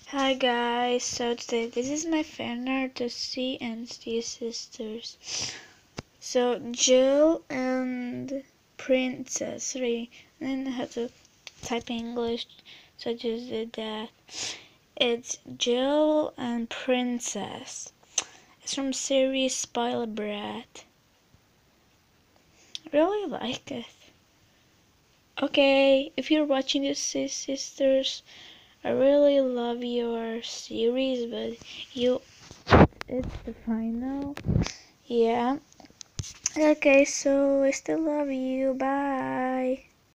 Hi guys, so today this is my fan art of C and C sisters. So Jill and Princess. Sorry, I didn't know how to type English, so I just did that. It's Jill and Princess. It's from series Spoiler Brat. I really like it. Okay, if you're watching this, C sisters, I really love your series, but it's the final. Yeah. Okay, so I still love you. Bye.